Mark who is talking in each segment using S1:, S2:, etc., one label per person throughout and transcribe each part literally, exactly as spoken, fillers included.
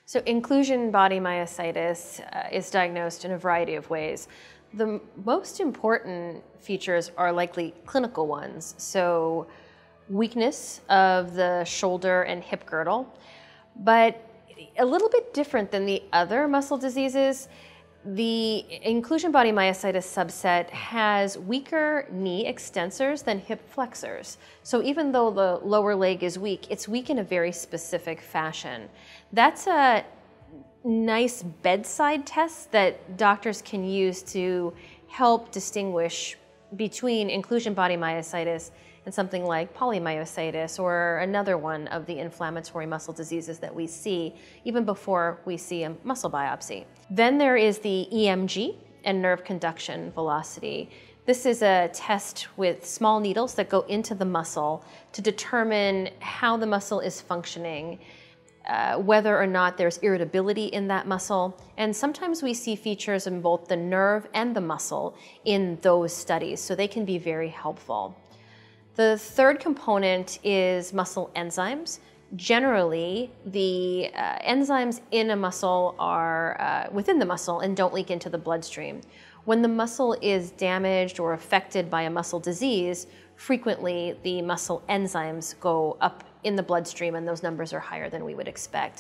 S1: So inclusion body myositis uh, is diagnosed in a variety of ways. The most important features are likely clinical ones. So weakness of the shoulder and hip girdle, but a little bit different than the other muscle diseases. The inclusion body myositis subset has weaker knee extensors than hip flexors. So even though the lower leg is weak, it's weak in a very specific fashion. That's a nice bedside test that doctors can use to help distinguish between inclusion body myositis and something like polymyositis or another one of the inflammatory muscle diseases that we see even before we see a muscle biopsy. Then there is the E M G and nerve conduction velocity. This is a test with small needles that go into the muscle to determine how the muscle is functioning, uh, whether or not there's irritability in that muscle. And sometimes we see features in both the nerve and the muscle in those studies, so they can be very helpful. The third component is muscle enzymes. Generally, the uh, enzymes in a muscle are uh, within the muscle and don't leak into the bloodstream. When the muscle is damaged or affected by a muscle disease, frequently the muscle enzymes go up in the bloodstream and those numbers are higher than we would expect.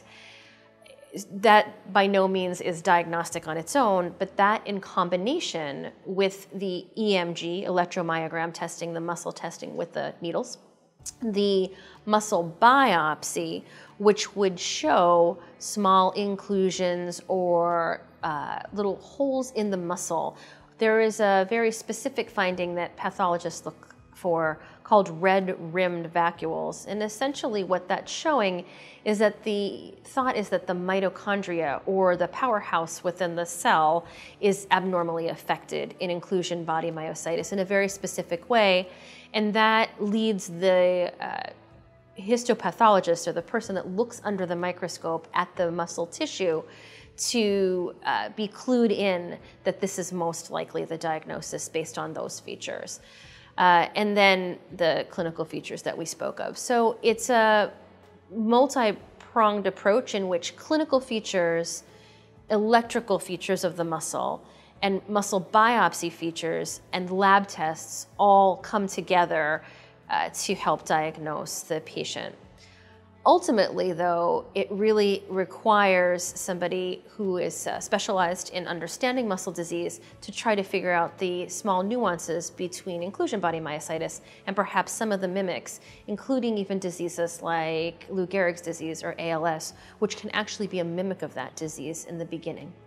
S1: That by no means is diagnostic on its own, but that in combination with the E M G, electromyogram testing, the muscle testing with the needles, the muscle biopsy, which would show small inclusions or uh, little holes in the muscle. There is a very specific finding that pathologists look for called red-rimmed vacuoles. And essentially what that's showing is that the thought is that the mitochondria or the powerhouse within the cell is abnormally affected in inclusion body myositis in a very specific way. And that leads the uh, histopathologist or the person that looks under the microscope at the muscle tissue to uh, be clued in that this is most likely the diagnosis based on those features. Uh, and then the clinical features that we spoke of. So it's a multi-pronged approach in which clinical features, electrical features of the muscle, and muscle biopsy features and lab tests all come together uh, to help diagnose the patient. Ultimately, though, it really requires somebody who is uh, specialized in understanding muscle disease to try to figure out the small nuances between inclusion body myositis and perhaps some of the mimics, including even diseases like Lou Gehrig's disease or A L S, which can actually be a mimic of that disease in the beginning.